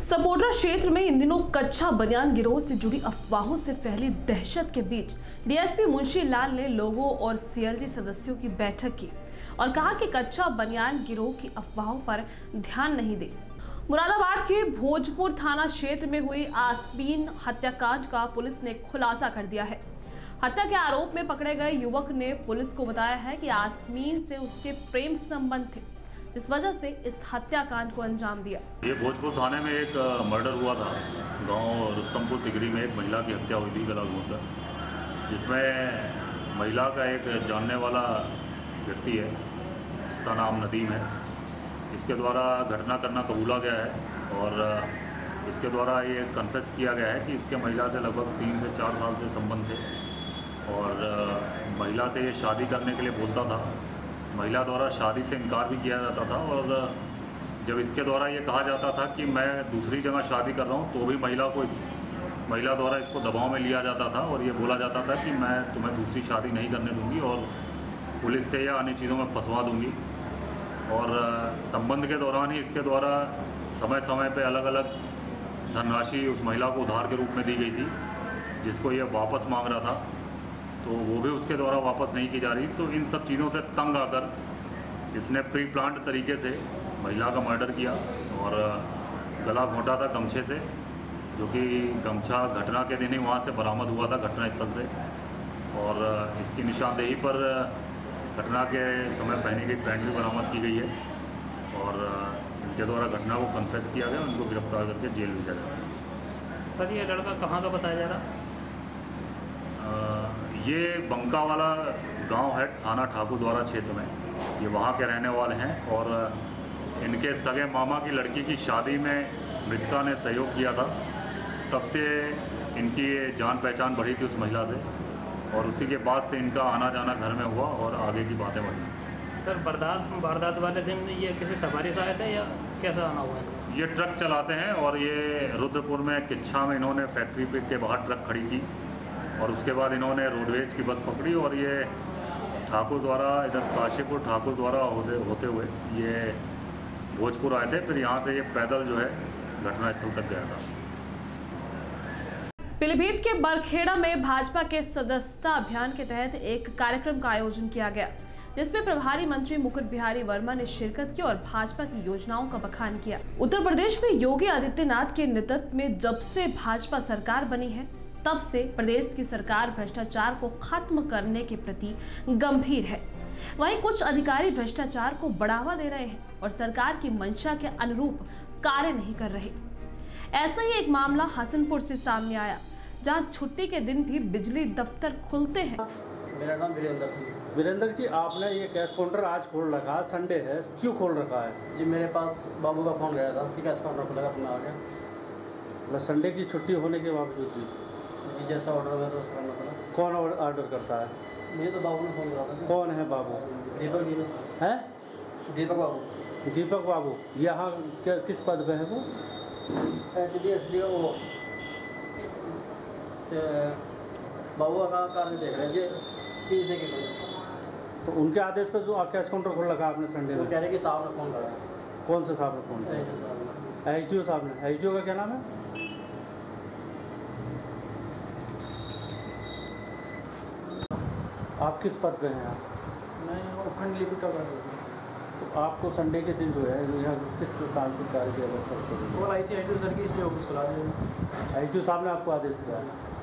सपोड्रा क्षेत्र में इन दिनों कच्चा बनियान गिरोह से जुड़ी अफवाहों से फैली दहशत के बीच डीएसपी मुंशी लाल ने लोगों और सीएलजी सदस्यों की बैठक की और कहा कि कच्चा बनियान गिरोह की अफवाहों पर ध्यान नहीं दे। मुरादाबाद के भोजपुर थाना क्षेत्र में हुई आसमीन हत्याकांड का पुलिस ने खुलासा कर दिया है। हत्या के आरोप में पकड़े गए युवक ने पुलिस को बताया है कि आसमीन से उसके प्रेम संबंध थे, जिस वजह से इस हत्याकांड को अंजाम दिया। ये भोजपुर थाने में एक मर्डर हुआ था। गांव रुस्तमपुर तिगरी में एक महिला की हत्या हुई थी गला घोंटकर, जिसमें महिला का एक जानने वाला व्यक्ति है जिसका नाम नदीम है। इसके द्वारा घटना करना कबूला गया है और इसके द्वारा ये कन्फेस किया गया है कि इसके महिला से लगभग 3 से 4 साल से संबंध थे और महिला से ये शादी करने के लिए बोलता था। महिला द्वारा शादी से इनकार भी किया जाता था और जब इसके द्वारा ये कहा जाता था कि मैं दूसरी जगह शादी कर रहा हूँ तो भी महिला द्वारा इसको दबाव में लिया जाता था और ये बोला जाता था कि मैं तुम्हें दूसरी शादी नहीं करने दूंगी और पुलिस से या अन्य चीज़ों में फंसवा दूंगी। और संबंध के दौरान ही इसके द्वारा समय समय पे अलग अलग धनराशि उस महिला को उधार के रूप में दी गई थी, जिसको ये वापस मांग रहा था, तो वो भी उसके द्वारा वापस नहीं की जा रही। तो इन सब चीज़ों से तंग आकर इसने प्री प्लान्ड तरीके से महिला का मर्डर किया और गला घोंटा था गमछे से, जो कि गमछा घटना के दिन ही वहाँ से बरामद हुआ था घटना स्थल से। और इसकी निशानदेही पर घटना के समय पहनी गई पैंट भी बरामद की गई है और इनके द्वारा घटना को कन्फेस किया गया, उनको गिरफ्तार करके जेल भेजा गया। सर, ये लड़का कहाँ का बताया जा रहा? ये बंका वाला गांव है थाना ठाकुर द्वारा क्षेत्र में, ये वहाँ के रहने वाले हैं और इनके सगे मामा की लड़की की शादी में मृतका ने सहयोग किया था। तब से इनकी जान पहचान बढ़ी थी उस महिला से और उसी के बाद से इनका आना जाना घर में हुआ और आगे की बातें बढ़ी। सर, वारदात वाले दिन ये किसी सवारी से आए थे या कैसा आना हुआ है? ये ट्रक चलाते हैं और ये रुद्रपुर में किच्छा में इन्होंने फैक्ट्री पे के बाहर ट्रक खड़ी की और उसके बाद इन्होंने रोडवेज की बस पकड़ी और ये ठाकुर द्वारा इधर काशीपुर ठाकुर द्वारा होते हुए ये भोजपुर आए थे। फिर यहाँ से ये पैदल जो है घटनास्थल तक गया था। पीलीभीत के बरखेड़ा में भाजपा के सदस्यता अभियान के तहत एक कार्यक्रम का आयोजन किया गया, जिसमें प्रभारी मंत्री मुकुट बिहारी वर्मा ने शिरकत की और भाजपा की योजनाओं का बखान किया। उत्तर प्रदेश में योगी आदित्यनाथ के नेतृत्व में जब से भाजपा सरकार बनी है, तब से प्रदेश की सरकार भ्रष्टाचार को खत्म करने के प्रति गंभीर है। वहीं कुछ अधिकारी भ्रष्टाचार को बढ़ावा दे रहे हैं और सरकार की मंशा के अनुरूप कार्य नहीं कर रहे। ऐसा ही एक मामला हसनपुर से सामने आया, जहां छुट्टी के दिन भी बिजली दफ्तर खुलते हैं। मेरा नाम वीरेंद्र सिंह। वीरेंद्र जी, आपने ये कैश काउंटर आज खोल रखा है, संडे है, क्यों खोल रखा है? जी, मेरे पास बाबू का फ़ोन गया था कि कैश काउंटर खुला, अपना आ गया। संडे की छुट्टी होने के बावजूद भी? जी, जैसा ऑर्डर हुआ तो वैसा करना पड़ा। कौन ऑर्डर करता है? मुझे तो बाबू ने फ़ोन करा था। कौन है बाबू? दीपक जी ने। हैं? दीपक बाबू। दीपक बाबू यहाँ किस पद पे है वो? HDFC का वो बाबू का कार्य देख रहे हैं जी, पीछे के लिए। तो उनके आदेश पर जो कैश काउंटर खोल रखा आपने संडे में? वो कह रहे कि साहब ने फ़ोन करा। कौन से साहब ने फ़ोन किया? HDO साहब ने। HDO का क्या नाम है? आप किस पद पे हैं? मैं उपखंड लिपिक का कार्य। तो आपको संडे के दिन जो है यहाँ किस काम की कार्य किया जाता है? वो आई थी HDO सर की, इसलिए ऑफिस खुला दिया। HDO साहब ने आपको आदेश दिया?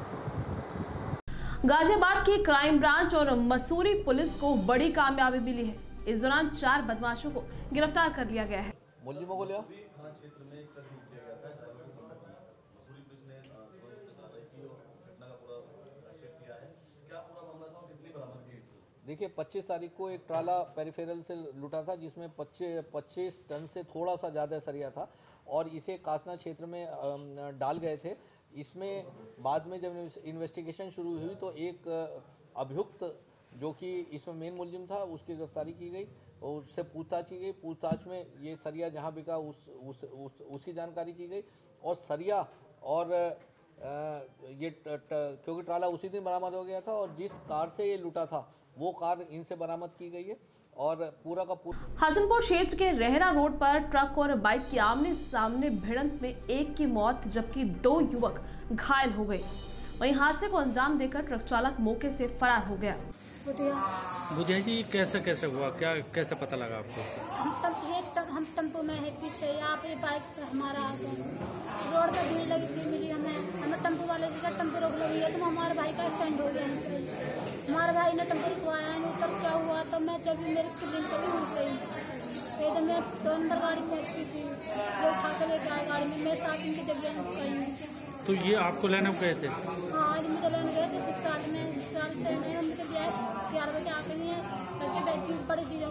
गाजियाबाद की क्राइम ब्रांच और मसूरी पुलिस को बड़ी कामयाबी मिली है। इस दौरान 4 बदमाशों को गिरफ्तार कर लिया गया है। मुलजिमों को लिया क्षेत्र में एक तरह किया गया था, ड्राइवर को पकड़ा गया। मसूरी पुलिस ने उसके साथ की और घटना का पूरा शेयर किया है। क्या पूरा मामला था और कितनी बरामद की थी? देखिए, 25 तारीख को एक ट्राला पेरिफेरल से लूटा था, जिसमें 25 टन से थोड़ा सा ज़्यादा सरिया था और इसे कासना क्षेत्र में डाल गए थे। इसमें बाद में जब इन्वेस्टिगेशन शुरू हुई तो एक अभियुक्त जो कि इसमें मेन मुलजिम था, उसकी गिरफ्तारी की गई और उससे पूछताछ की गई। पूछताछ में ये सरिया जहां बिका उसकी जानकारी की गई और सरिया और ये क्योंकि ट्राला उसी दिन बरामद हो गया था और जिस कार से ये लूटा था वो कार इनसे बरामद की गई है और पूरा का पूरा हसनपुर क्षेत्र के रेहरा रोड पर ट्रक और बाइक की आमने सामने भिड़ंत में एक की मौत जबकि 2 युवक घायल हो गए। वहीं हादसे को अंजाम देकर ट्रक चालक मौके से फरार हो गया। बुधिया जी कैसे हुआ, क्या कैसे पता लगा आपको? हम टेम्पो में है पीछे, यहाँ पे बाइक पे हमारा आ गया। रोड पे भीड़ लगी थी, मिली हमें टेम्पो वाले से टेम्पो रोक लो भैया, तो हमारे भाई का स्टैंड हो गया है। हमारे भाई ने टेम्पो रुकवाया है, उतर क्या हुआ तो मैं जब मेरी क्लीन कभी उठ गई। एकदम मैं 2 नंबर गाड़ी पहुँच गई थी, ये उठा के लेके आए गाड़ी में, मेरे साथ इनकी जगह गई। तो ये आपको लेने गए थे? हाँ, आज मुझे लेने गए थे ससुराल में। ससुराल से मुझे दिया 11 बजे आकर नहीं है, बड़े चीज़ों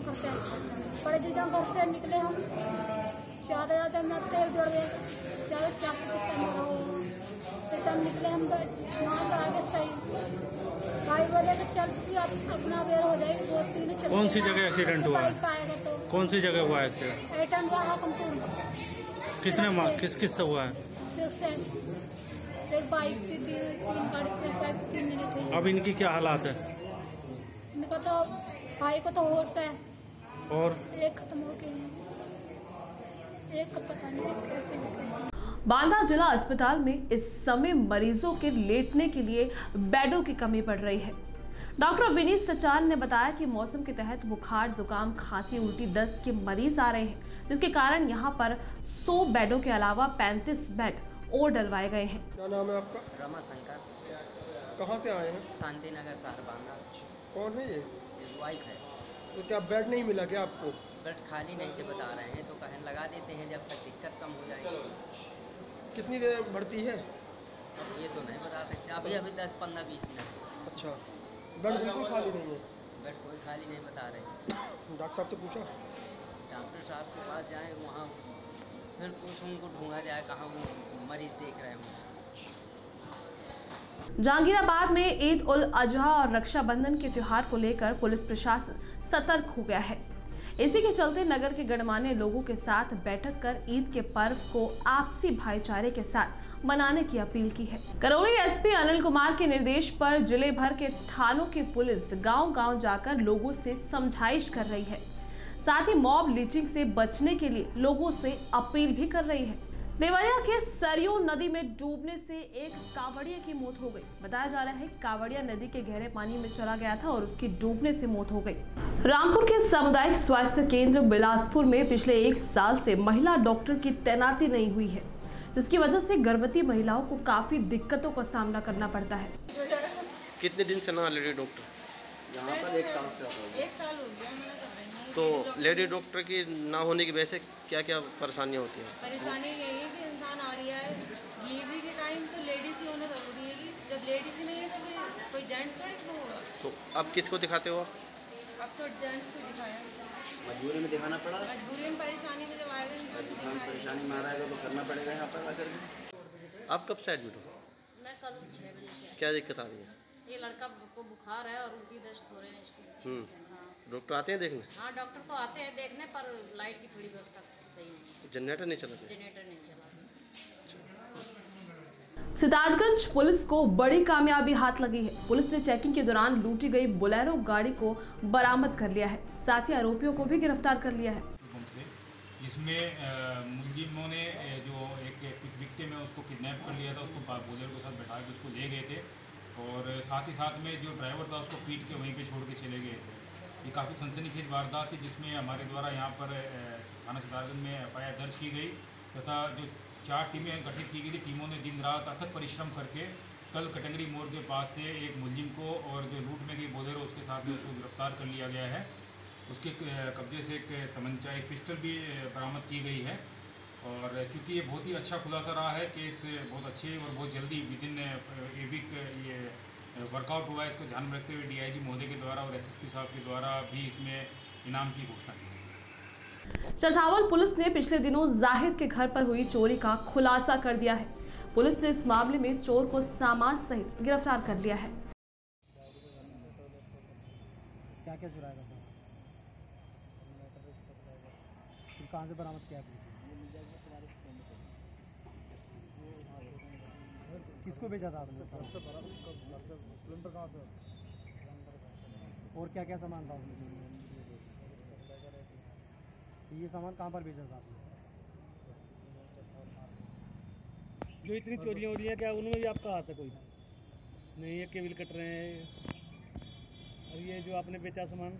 घर से निकले हम। ज़्यादा मैं 1-1.5 बजे ज़्यादा क्या टाइम हो फिर हम निकले, हम वहाँ से आगे सही भाई बोले कि चल अपना बेर हो जाएगी, 2-3 चल। कौन सी जगह एक्सीडेंट हुआ है? पाएगा तो कौन सी जगह हुआ एक्सीडेंट? एक्सीडेंट हुआ हाकमपुर। किसने मार किस से हुआ है? से एक बाइक की 3 गाड़ी पे बाइक 3 जने थे। अब इनकी क्या हालात है? इनका तो भाई को तो होश है और एक खत्म हो गए हैं, एक का पता नहीं कैसे। बांदा जिला अस्पताल में इस समय मरीजों के लेटने के लिए बेडों की कमी पड़ रही है। डॉक्टर विनीत सचान ने बताया कि मौसम के तहत बुखार, जुकाम, खांसी, उल्टी, दस्त के मरीज आ रहे हैं, जिसके कारण यहां पर 100 बेडों के अलावा 35 बेड और डलवाए गए हैं। क्या नाम है आपका? रमा शंकर। कहाँ से आए हैं? शांति नगर शहर बांदा। कौन है ये? वाइफ है। तो क्या बेड नहीं मिला क्या आपको? बेड खाली नहीं थे बता रहे हैं, तो कहने लगा देते हैं जब तक दिक्कत कम हो जाएगी। कितनी देर बढ़ती है? ये तो नहीं बता सकते, अभी 10-15-20 मिनट। अच्छा, बेड बिल्कुल खाली नहीं है? बेड कोई खाली नहीं बता रहे। डॉक्टर साहब से पूछा? डॉक्टर साहब के पास जाए, वहाँ फिर कुछ उनको ढूंढा जाए कहाँ वो मरीज देख रहे हों। जहांगीराबाद में ईद उल अजहा और रक्षाबंधन के त्योहार को लेकर पुलिस प्रशासन सतर्क हो गया है। इसी के चलते नगर के गणमान्य लोगों के साथ बैठक कर ईद के पर्व को आपसी भाईचारे के साथ मनाने की अपील की है। करौली एसपी अनिल कुमार के निर्देश पर जिले भर के थानों की पुलिस गांव-गांव जाकर लोगों से समझाइश कर रही है। साथ ही मॉब लिंचिंग से बचने के लिए लोगों से अपील भी कर रही है। देवरिया के सरयू नदी में डूबने से एक कांवड़िया की मौत हो गई। बताया जा रहा है कि कांवड़िया नदी के गहरे पानी में चला गया था और उसकी डूबने से मौत हो गई। रामपुर के सामुदायिक स्वास्थ्य केंद्र बिलासपुर में पिछले 1 साल से महिला डॉक्टर की तैनाती नहीं हुई है, जिसकी वजह से गर्भवती महिलाओं को काफी दिक्कतों का सामना करना पड़ता है। कितने दिन से ना लेडी डॉक्टर? यहाँ पर 1 साल से 1 साल हो गया। तो लेडी डॉक्टर की ना होने की वजह से क्या क्या परेशानियाँ होती हैं? परेशानी यही है कि इंसान आ रही है डिलीवरी के टाइम, तो लेडीज ही होना जरूरी है। कि जब लेडीज ही नहीं है तो कोई जेंट्स है तो होगा। तो अब किसको दिखाते हो आप? अब तो जेंट्स को दिखाया, मजबूरी में दिखाना पड़ा। मजबूरी में परेशानी में जब आएगा परेशानी में आ रहा है तो करना पड़ेगा यहाँ पर आकर। आप कब से एडमिट हो? मैं कल 6 बजे से। क्या दिक्कत आ रही है? ये लड़का को बुखार है और उल्टी दस्त हो रहे हैं इसको। डॉक्टर आते हैं देखने? हाँ, डॉक्टर तो आते हैं देखने, पर लाइट की थोड़ी व्यवस्था सही नहीं। जनरेटर नहीं चलाते? जनरेटर नहीं चला। सिताजगंज पुलिस को बड़ी कामयाबी हाथ लगी है। पुलिस ने चेकिंग के दौरान लूटी गई बोलेरो गाड़ी को बरामद कर लिया है, साथ ही आरोपियों को भी गिरफ्तार कर लिया है। जिसमें मुलजिमों ने जो एक विक्टिम है उसको किडनैप कर लिया था, उसको बोलेरो के साथ बैठा के उसको ले गए थे और साथ ही साथ में जो ड्राइवर था उसको पीट के वहीं पे छोड़ के चले गए थे। ये काफ़ी सनसनीखेज वारदात थी, जिसमें हमारे द्वारा यहाँ पर थाना सिताजगंज में FIR दर्ज की गई तथा जो 4 टीमें गठित की गई थी। टीमों ने दिन रात अथक परिश्रम करके कल कटंगरी मोड़ के पास से एक मुलजिम को और जो लूट में गई बोलेरो उसके साथ में उसको गिरफ्तार कर लिया गया है। उसके कब्जे से एक तमंचा, एक पिस्टल भी बरामद की गई है। और चूँकि ये बहुत ही अच्छा खुलासा रहा है, केस बहुत अच्छे और बहुत जल्दी विदिन ए वीक ये वर्कआउट हुआ है। इसको ध्यान में रखते हुए DIG महोदय के द्वारा और SSP साहब के द्वारा भी इसमें इनाम की घोषणा की गई। चरथावल पुलिस ने पिछले दिनों जाहिद के घर पर हुई चोरी का खुलासा कर दिया है। पुलिस ने इस मामले में चोर को सामान सहित गिरफ्तार कर लिया है। क्या क्या चुराया था? कहाँ से बरामद किया? किसको भेजा था आपने? सिलेंडर कहाँ से? और क्या क्या सामान था उसमें? तो ये सामान कहाँ पर बेचा था आपने? जो इतनी चोरियाँ हो रही हैं, क्या उनमें भी आपका हाथ है कोई? नहीं, ये केबल कट रहे हैं, और ये जो आपने बेचा सामान।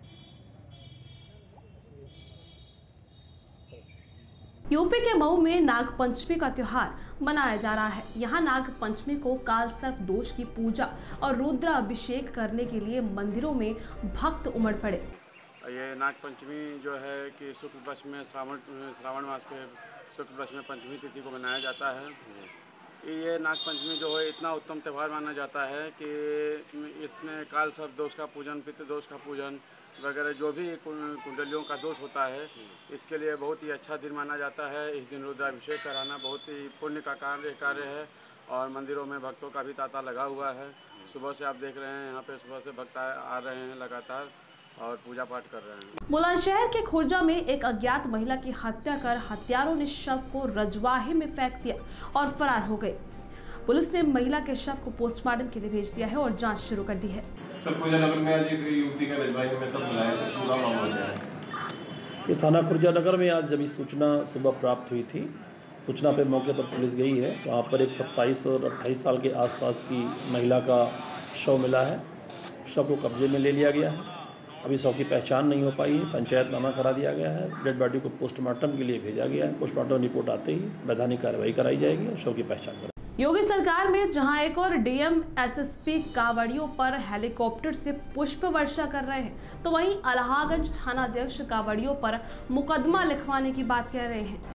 यूपी के मऊ में नागपंचमी का त्योहार मनाया जा रहा है। यहाँ नागपंचमी को काल सर्प दोष की पूजा और रुद्राभिषेक करने के लिए मंदिरों में भक्त उमड़ पड़े। ये नागपंचमी जो है कि शुक्ल पक्ष में श्रावण मास के शुक्ल पक्ष में पंचमी तिथि को मनाया जाता है। ये नागपंचमी जो है इतना उत्तम त्यौहार माना जाता है कि इसमें काल सर्प दोष का पूजन, पितृ दोष का पूजन वगैरह जो भी कुंडलियों का दोष होता है, इसके लिए बहुत ही अच्छा दिन माना जाता है। इस दिन रुद्राभिषेक कराना बहुत ही पुण्य का कार्य है और मंदिरों में भक्तों का भी तांता लगा हुआ है। सुबह से आप देख रहे हैं यहाँ पे सुबह से भक्त आ रहे हैं लगातार और पूजा पाठ कर रहे हैं। बुलंदशहर के खुर्जा में एक अज्ञात महिला की हत्या कर हत्यारों ने शव को रजवाहे में फेंक दिया और फरार हो गए। पुलिस ने महिला के शव को पोस्टमार्टम के लिए भेज दिया है और जांच शुरू कर दी है। खुर्जा नगर में आज एक युवती का रजवाहे में सब बुलाया, सब पूरा मामला क्या है? ये थाना खुर्जा नगर में आज जब सूचना सुबह प्राप्त हुई थी, सूचना पे मौके पर पुलिस गई है। वहाँ पर एक 27 और 28 साल के आसपास की महिला का शव मिला है। शव को कब्जे में ले लिया गया है। अभी शव की पहचान नहीं हो पाई है। पंचायतनामा करा दिया गया है। डेड बॉडी को पोस्टमार्टम के लिए भेजा गया है। पोस्टमार्टम रिपोर्ट आते ही वैधानिक कार्रवाई कराई जाएगी और शव की पहचान कराई। योगी सरकार में जहां एक और डीएम एसएसपी कांवड़ियों पर हेलीकॉप्टर से पुष्प वर्षा कर रहे हैं, तो वहीं अलाहागंज थानाध्यक्ष कांवड़ियों पर मुकदमा लिखवाने की बात कह रहे हैं।